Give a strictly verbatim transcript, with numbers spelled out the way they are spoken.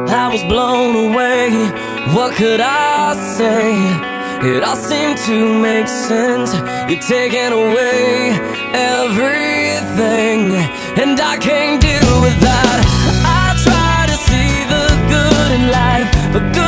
I was blown away. What could I say? It all seemed to make sense. You're taking away everything, and I can't deal with that. I try to see the good in life, but good